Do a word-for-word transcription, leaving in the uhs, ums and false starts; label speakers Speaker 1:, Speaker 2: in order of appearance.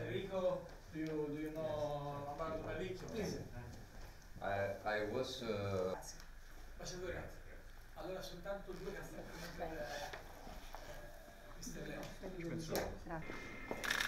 Speaker 1: Enrico, do you, do you know about Enrico? Please.
Speaker 2: I, I was... Uh...
Speaker 1: Grazie. Ambasciatore, grazie. Allora soltanto due castelli per eh, mister Leo.
Speaker 3: Grazie.